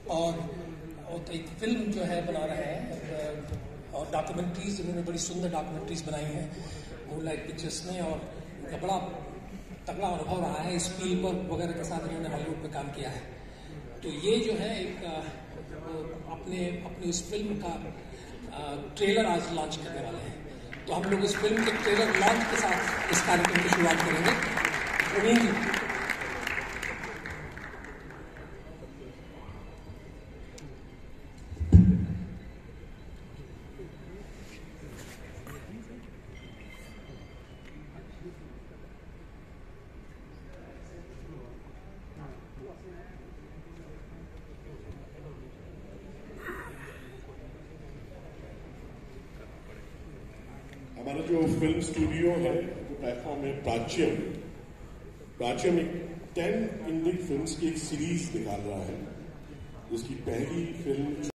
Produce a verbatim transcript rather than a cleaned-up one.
और, और एक फिल्म जो है बना रहे हैं और डॉक्यूमेंट्रीज, उन्होंने बड़ी सुंदर डॉक्यूमेंट्रीज बनाई हैं मूनलाइट पिक्चर्स में, और उनका बड़ा तगड़ा अनुभव रहा है। स्पीलबर्ग वगैरह के साथ इन्होंने हॉलीवुड में काम किया है। तो ये जो है एक अपने अपनी इस फिल्म का ट्रेलर आज लॉन्च करने वाले हैं। तो हम लोग इस फिल्म के ट्रेलर लॉन्च के साथ इस कार्यक्रम की शुरुआत करेंगे। प्रवीण जी, हमारा जो फिल्म स्टूडियो है, जो प्लेटफॉर्म है प्राच्यम, प्राच्यम एक टेन इंडियन फिल्म्स की एक सीरीज निकाल रहा है। उसकी पहली फिल्म